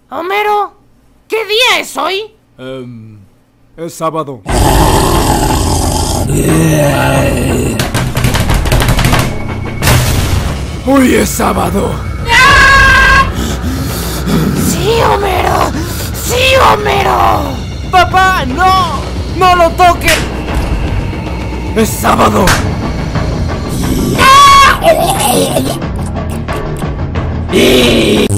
Homero, ¿qué día es hoy? Es sábado. ¡Hoy es sábado! ¡Sí, Homero! ¡Sí, Homero! ¡Papá, no! ¡No lo toques! ¡Es sábado! ¡Ah!